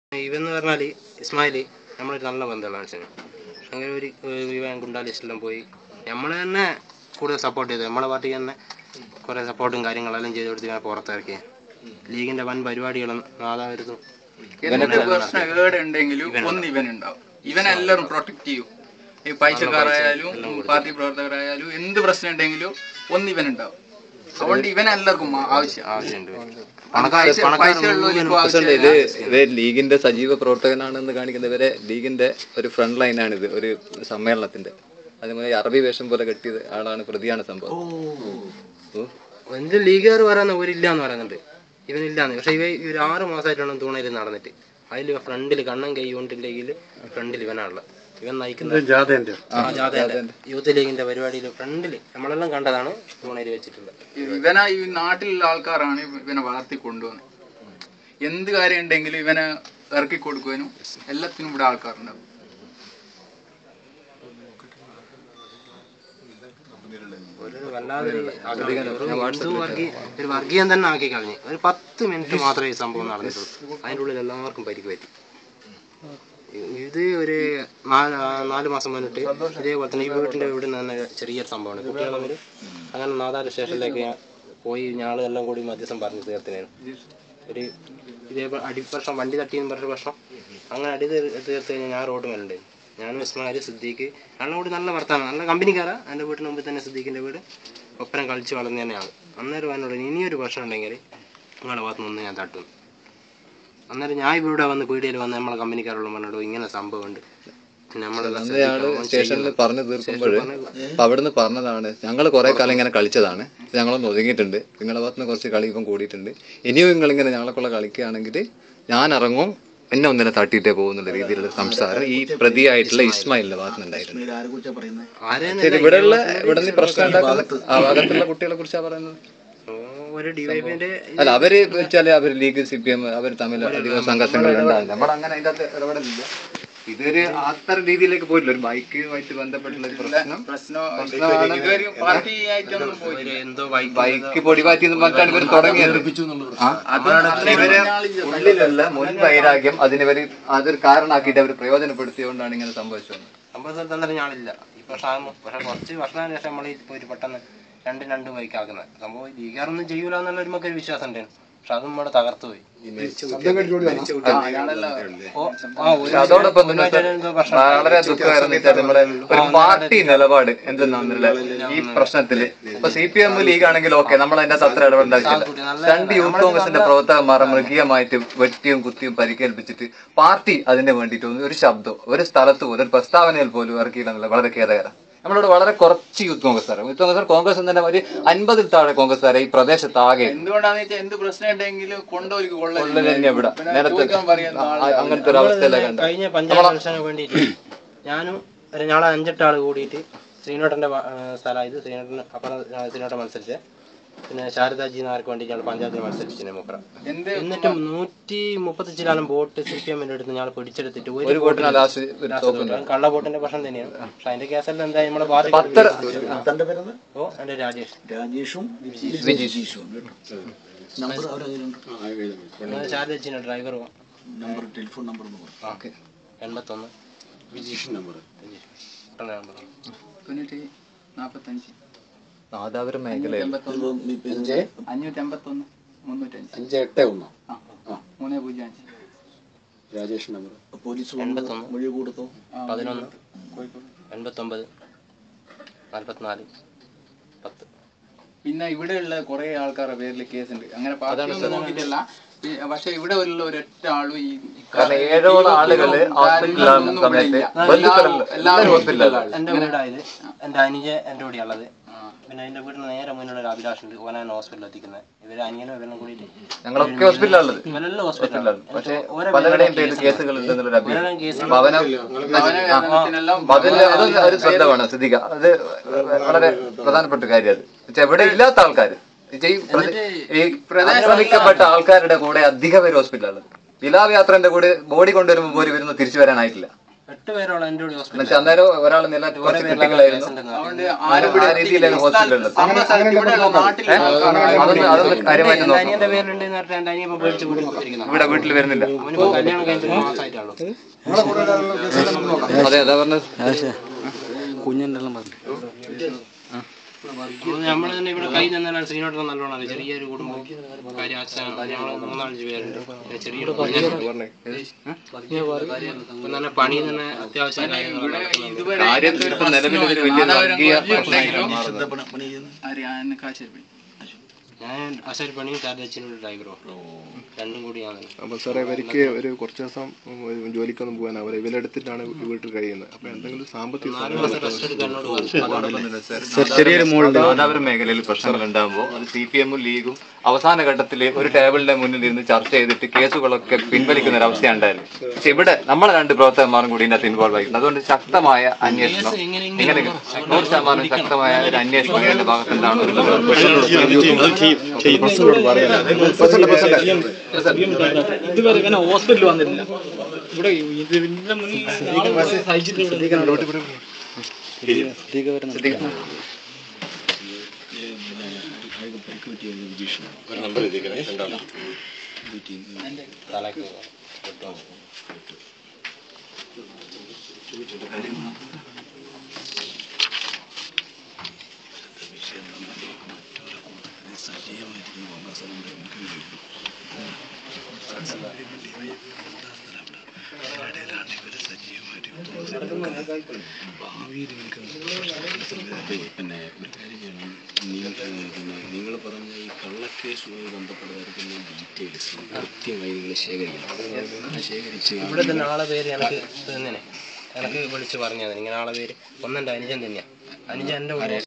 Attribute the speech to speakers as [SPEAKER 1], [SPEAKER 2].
[SPEAKER 1] ഇവന്ന് പറഞ്ഞാൽ ഇസ്മായിൽ നമ്മളൊരു നല്ല ബന്ധമുള്ള മനുഷ്യന്. അങ്ങനെ ഒരു ഇവൻ ഗുണ്ടാ ലിസ്റ്റിലെല്ലാം പോയി നമ്മൾ തന്നെ കൂടുതൽ സപ്പോർട്ട് ചെയ്തു. നമ്മളെ പാർട്ടിക്ക് തന്നെ കുറേ സപ്പോർട്ടും കാര്യങ്ങളെല്ലാം ചെയ്ത് കൊടുത്ത് ഇവനെ പുറത്തിറക്കി. ലീഗിൻ്റെ വൻ പരിപാടികളും നാദാവരുത്തും
[SPEAKER 2] പ്രശ്നം ഏടെ ഉണ്ടെങ്കിലും ഒന്ന് ഇവനുണ്ടാവും. ഇവനെല്ലാവരും പ്രൊട്ടക്ട് ചെയ്യും. ഈ പൈസക്കാരായാലും പാർട്ടി പ്രവർത്തകരായാലും എന്ത് പ്രശ്നം ഉണ്ടെങ്കിലും ഒന്ന് ഇവനുണ്ടാവും. അതുകൊണ്ട് ഇവനെല്ലാവർക്കും ആവശ്യമുണ്ട്.
[SPEAKER 3] ഇത് ലീഗിന്റെ സജീവ പ്രവർത്തകനാണെന്ന് കാണിക്കുന്ന ഇവരെ ലീഗിന്റെ ഒരു ഫ്രണ്ട് ലൈനാണിത്. ഒരു സമ്മേളനത്തിന്റെ അതുപോലെ അറബി വേഷം പോലെ കെട്ടിയത് ആളാണ്, പ്രതിയാണ് സംഭവം.
[SPEAKER 1] എന്ത് ലീഗുകാർ പറയുന്ന ഒരില്ലാന്ന് പറയുന്നുണ്ട്, ഇവനില്ലാന്ന്. പക്ഷെ ഒരു 6 മാസമായിട്ടാണ് തൂണയിൽ നടന്നിട്ട്. അതിൽ ഫ്രണ്ടിൽ കണ്ണൻ കൈ കൊണ്ടില്ലെങ്കിൽ ഫ്രണ്ടിൽ ഇവനാണുള്ളത്. ഇവൻ നയിക്കുന്നത് യൂത്ത് ലീഗിന്റെ പരിപാടിയിൽ ഫ്രണ്ടില് നമ്മളെല്ലാം കണ്ടതാണ് തൂണയിൽ വെച്ചിട്ടുള്ളത്.
[SPEAKER 2] ഇവനെ ഈ നാട്ടിലുള്ള ആൾക്കാരാണ് ഇവനെ വളർത്തി കൊണ്ടുവന്നത്. എന്ത് കാര്യം ഉണ്ടെങ്കിലും ഇവനെ ഇറക്കി കൊടുക്കുവാനും എല്ലാത്തിനും ഇവിടെ ആൾക്കാരുണ്ടാവും.
[SPEAKER 1] ഒരു വർഗീയം തന്നെ ആക്കി കളഞ്ഞ്. ഒരു 10 മിനിറ്റ് മാത്രമേ ഈ സംഭവം നടന്നിട്ടുള്ളൂ. അതിൻ്റെ ഉള്ളിൽ എല്ലാവർക്കും പരിക്ക് പറ്റി. ഇത് ഒരു 4 മാസം മുന്നിട്ട് ഇതേപോലെ തന്നെ ഈ വീട്ടിൻ്റെ ഇവിടെ നിന്ന് തന്നെ ചെറിയൊരു സംഭവമാണ്. കുട്ടികൾ തമ്മിൽ അങ്ങനെ നാദാപുരം സ്റ്റേഷനിലേക്ക് പോയി ഞാളെല്ലാം കൂടി മധ്യസ്ഥം പറഞ്ഞ് തീർത്തിനായിരുന്നു. ഒരു ഇതേപോലെ അടിപ്രശ്നം, വണ്ടി തട്ടിയെന്ന് പറഞ്ഞ പ്രശ്നം. അങ്ങനെ തീർത്ത് കഴിഞ്ഞാൽ ഞാൻ റോഡ് മേലുണ്ടായിരുന്നു. ഞാനും ഇസ്മായിൽ സിദ്ദീഖ് എല്ലാം കൂടി നല്ല വർത്താനം, നല്ല കമ്പനിക്കാരാ. എൻ്റെ വീട്ടിന് മുമ്പിൽ തന്നെ സിദ്ദീഖിൻ്റെ വീട്. ഒപ്പരം കളിച്ച് വളർന്നു തന്നെയാണ്. അന്നേരം എന്നോട് ഇനിയൊരു പ്രശ്നം ഉണ്ടെങ്കിൽ നിങ്ങളുടെ ഭാഗത്തുനിന്ന് ഒന്ന് ഞാൻ തട്ടും. അന്നേരം ഞാൻ ഇവിടെ വന്ന് പീടികയിൽ വന്ന് നമ്മളെ കമ്പനിക്കാരുള്ള പറഞ്ഞിട്ടോ ഇങ്ങനെ സംഭവമുണ്ട്.
[SPEAKER 3] സ്റ്റേഷനിൽ പറഞ്ഞു തീർക്കുമ്പോൾ അവിടുന്ന് പറഞ്ഞതാണ്, ഞങ്ങൾ കുറെ കാലം ഇങ്ങനെ കളിച്ചതാണ്, ഞങ്ങളൊന്ന് ഒതുങ്ങിയിട്ടുണ്ട്, നിങ്ങളുടെ ഭാഗത്തുനിന്ന് കുറച്ച് കളി ഇപ്പം കൂടിയിട്ടുണ്ട്, ഇനിയും നിങ്ങളിങ്ങനെ ഞങ്ങളെക്കുള്ള കളിക്കുകയാണെങ്കിൽ ഞാൻ ഇറങ്ങും, എന്നെ ഒന്നിനെ തട്ടിയിട്ടേ പോകുന്നുള്ള രീതിയിലുള്ള സംസാരം ഈ പ്രതിയായിട്ടുള്ള ഇസ്മായിലിന്റെ ഭാഗത്തുനിന്നുണ്ടായിരുന്നു. ഇവിടെ പ്രശ്നം ഉണ്ടാക്കുന്ന ആ ഭാഗത്തുള്ള കുട്ടികളെ കുറിച്ചാണ് പറയുന്നത്. അല്ല, അവര് വെച്ചാല് അവര് ലീഗ് CPM അവർ തമ്മിൽ അധികം സംഘർഷങ്ങൾ ഉണ്ടാവില്ല. നമ്മളങ്ങനെ അതിന്റെ അകത്ത് ഇടപെടലില്ല. ഇതൊരു അത്തരം രീതിയിലേക്ക് പോയിട്ടില്ല. ഒരു ബൈക്കുമായിട്ട് ബന്ധപ്പെട്ടുള്ള ഒരു ബൈക്ക് പൊടിപാറ്റി പറഞ്ഞിട്ടാണ് ഇവർ തുടങ്ങിയത്. ഇവര് ഉള്ളിലുള്ള മുൻ വൈരാഗ്യം അതിനിവര് അതൊരു കാരണമാക്കിയിട്ട് അവർ പ്രയോജനപ്പെടുത്തിയോണ്ടാണ് ഇങ്ങനെ സംഭവിച്ചത്.
[SPEAKER 1] സംഭവത്തിൽ ഞാനില്ല ഈ പ്രശ്നം. പക്ഷെ കുറച്ച് വർഷത്തിന് ശേഷം നമ്മൾ പോയിട്ട് പെട്ടെന്ന് രണ്ട് ബൈക്കാക്കുന്നത് സംഭവം. ലീഗാറൊന്നും ചെയ്യൂല എന്നുള്ള ഒരു വിശ്വാസം ഉണ്ടായിരുന്നു. പക്ഷെ അതും നമ്മുടെ തകർത്തു പോയി.
[SPEAKER 3] അതോടൊപ്പം വളരെ ദുഃഖകരം നമ്മുടെ ഒരു പാർട്ടി നിലപാട് എന്തെന്നാ ഈ പ്രശ്നത്തില്. ഇപ്പൊ CPM ലീഗ് ആണെങ്കിൽ ഓക്കെ, നമ്മൾ അതിന്റെ അത്ര ഇടപെടേണ്ട ആവശ്യമില്ല. 2 യൂത്ത് കോൺഗ്രസിന്റെ പ്രവർത്തകന്മാരെ മൃഗീയമായിട്ട് വെട്ടിയും കുത്തിയും പരിക്കേൽപ്പിച്ചിട്ട് പാർട്ടി അതിന് വേണ്ടിയിട്ട് ഒരു ശബ്ദം ഒരു സ്ഥലത്ത് പോലും ഒരു പ്രസ്താവനയിൽ പോലും ഇറക്കിയില്ല. വളരെ ഖേദകരം. നമ്മളോട് വളരെ കുറച്ച് യൂത്ത് കോൺഗ്രസ് കോൺഗ്രസ് തന്നെ ഒരു 50-ൽ താഴെ കോൺഗ്രസ്സുകാരെ ഈ പ്രദേശത്താകെ.
[SPEAKER 2] എന്തുകൊണ്ടാന്ന് വെച്ചാൽ എന്ത് പ്രശ്നം ഉണ്ടെങ്കിലും
[SPEAKER 3] ഇവിടെ നേരത്തെ അങ്ങനത്തെ ഒരു അവസ്ഥയിലാണ്.
[SPEAKER 1] കഴിഞ്ഞ പഞ്ചായത്ത് ഇലക്ഷന് വേണ്ടിയിട്ട് ഞാനും ഞങ്ങളെ 5-8 ആൾ കൂടിയിട്ട് ശ്രീനോട്ടന്റെ സ്ഥലമായത് ശ്രീനോട്ടൻ മത്സരിച്ചേ. പിന്നെ ശാരദാജി നാർക്ക് വേണ്ടി ഞങ്ങൾ പഞ്ചായത്തിൽ മത്സരിച്ചിരുന്നു മുക്ര. എന്നിട്ടും 130 ചിലാനും വോട്ട് CPM-ന്റെ അടുത്ത് ഞങ്ങൾ പിടിച്ചെടുത്തിട്ട് ഒരു കള്ള വോട്ടിന്റെ പ്രശ്നം തന്നെയാണ്. പക്ഷെ അതിന്റെ കേസെല്ലാം എന്താ നമ്മളെ എന്റെ രാജേഷും ശാരദാജിന്റെ ഡ്രൈവറും 81 വിജീഷ് നമ്പർ
[SPEAKER 2] 45
[SPEAKER 3] നാദാപുരം മേഖലയിൽ
[SPEAKER 2] 581
[SPEAKER 4] രാജേഷ് നമ്പർ. പോലീസ്
[SPEAKER 1] 81
[SPEAKER 4] മൊഴി കൊടുത്തു.
[SPEAKER 1] 11 89 44 10.
[SPEAKER 2] പിന്നെ ഇവിടെയുള്ള കുറെ ആൾക്കാരുടെ പേരിൽ കേസുണ്ട്. അങ്ങനെ പാർട്ടിയൊന്നും നോക്കിയിട്ടല്ല. പക്ഷെ ഇവിടെ ഉള്ള ഒരൊറ്റ ആളും ഈ
[SPEAKER 3] 7 ആളുകള്
[SPEAKER 1] എന്റെ വീടായത്. എന്റെ അനിയ എന്റെ കൂടെ ഉള്ളത്. പിന്നെ അതിന്റെ വീടിന് നേരെ മുന്നിലുള്ള ഒരു അഭിലാഷുണ്ട്. ഓനാണ് ഹോസ്പിറ്റലിൽ എത്തിക്കുന്നത്. ഇവര് അനിയനും ഇവരും കൂടിയിട്ട്
[SPEAKER 3] ഞങ്ങളൊക്കെ ഹോസ്പിറ്റലുള്ളത്.
[SPEAKER 1] ഇവരെല്ലാം ഹോസ്പിറ്റലാണ്.
[SPEAKER 3] പക്ഷേ പലരുടെയും പേരിൽ കേസുകൾ ഉണ്ടെന്നുള്ള ഒരു ശ്രദ്ധമാണ് സിദ്ദിഖ. അത് വളരെ പ്രധാനപ്പെട്ട കാര്യം. അത് പക്ഷെ ഇവിടെ ഇല്ലാത്ത ആൾക്കാർ ഈ ശ്രമിക്കപ്പെട്ട ആൾക്കാരുടെ കൂടെ അധികം പേര് ഹോസ്പിറ്റലുള്ളത്. വിലാപയാത്രന്റെ കൂടെ ബോഡി കൊണ്ടുവരുമ്പോൾ പോലും ഇവരൊന്നും തിരിച്ചു വരാനായിട്ടില്ല.
[SPEAKER 1] 8 പേരോളം എൻ്റെ കൂടെ ഹോസ്പിറ്റലിൽ.
[SPEAKER 3] എന്നുവെച്ചാൽ അന്നേരം ഒരാൾ നില കുറച്ച് ക്രിട്ടിക്കലായിരുന്നു.
[SPEAKER 2] അതുകൊണ്ട്
[SPEAKER 3] ആ രീതിയിലായിരുന്നു ഹോസ്പിറ്റലുള്ളത്.
[SPEAKER 2] നമ്മുടെ സ്ഥലത്ത് ഇവിടെയുള്ള നാട്ടിൽ
[SPEAKER 3] അതൊന്നും കാര്യമായിട്ട് നോക്കണം.
[SPEAKER 1] അനിയൻ്റെ പേരുണ്ടെന്ന് പറഞ്ഞിട്ട് എൻ്റെ അനിയൻ ഇപ്പോൾ പേടിച്ച് കൊടുത്തിരിക്കുന്നത്.
[SPEAKER 3] ഇവിടെ വീട്ടിൽ വരുന്നില്ല.
[SPEAKER 1] അവനിപ്പോൾ കല്യാണം കഴിഞ്ഞിട്ട് 1 മാസമായിട്ടുള്ളൂ.
[SPEAKER 3] അതെ അതാ പറഞ്ഞത്.
[SPEAKER 4] കുഞ്ഞിൻ്റെ എല്ലാം പറഞ്ഞു.
[SPEAKER 1] നമ്മൾ തന്നെ ഇവിടെ കൈ തന്നാലാണ് ശ്രീനോട്ടം നല്ലോണം അറിയാം. ചെറിയൊരു കുടുംബം കാര്യം അച്ഛൻ ഞങ്ങൾ 3-4 പേരുണ്ട്. ചെറിയൊരു ഇപ്പം തന്നെ പണി തന്നെ അത്യാവശ്യം കാര്യങ്ങൾ
[SPEAKER 3] കാര്യത്തിൽ ഇപ്പം നിലവിൽ ഒരു വലിയ വർഗീയ
[SPEAKER 1] ഞാൻ അസൽ പണിയും ടാർജച്ചിനോട് ഡ്രൈവറോ രണ്ടും കൂടിയാണ്.
[SPEAKER 5] അപ്പൊ സാറേ ഇവർക്ക് ഒരു കുറച്ച് ദിവസം ജോലിക്കൊന്നും പോകാൻ അവർ ഇവരെടുത്തിട്ടാണ് വീട്ടിൽ കഴിയുന്നത്. അപ്പൊ എന്തെങ്കിലും സാമ്പത്തിക
[SPEAKER 3] ചെറിയൊരു നാദാപുരം മേഖലയിൽ പ്രശ്നങ്ങൾ ഉണ്ടാകുമ്പോൾ അത് CPM ലീഗും അവസാന ഘട്ടത്തിൽ ഒരു ടേബിളിന്റെ മുന്നിൽ ഇരുന്ന് ചർച്ച ചെയ്തിട്ട് കേസുകളൊക്കെ പിൻവലിക്കുന്ന ഒരു അവസ്ഥ ഉണ്ടായിരുന്നു. പക്ഷെ ഇവിടെ നമ്മളെ 2 പ്രവർത്തകന്മാരും കൂടി ഇതിനകത്ത് ഇൻവോൾവ് ആയിട്ടുണ്ട്. അതുകൊണ്ട് ശക്തമായ അന്വേഷണം, ഇങ്ങനെ 100% ശക്തമായ ഒരു അന്വേഷണം ഇതിന്റെ ഭാഗത്തുണ്ടാണ്.
[SPEAKER 4] ഇതുവരെ ഇങ്ങനെ ഹോസ്പിറ്റലിൽ വന്നിട്ടില്ല. ഇവിടെ ഇതിന്റെ മുന്നിൽ
[SPEAKER 6] പിന്നെ ഒരു കാര്യം ചെയ്യണം. നിങ്ങൾ പറഞ്ഞ ഈ കള്ളക്കേസുമായി ബന്ധപ്പെട്ടതായിരിക്കുന്ന ഡീറ്റെയിൽസ് കൃത്യമായി നിങ്ങൾ ശേഖരിക്കണം. ശേഖരിച്ച്
[SPEAKER 1] ഇവിടെ തന്നെ ആളെ പേര് എനിക്ക് തന്നെ എനിക്ക് വിളിച്ച് പറഞ്ഞത്. ഇങ്ങനെ ആളെ പേര് ഒന്നെൻ്റെ അനുജൻ തന്നെയാണ്. അനുജൻ എൻ്റെ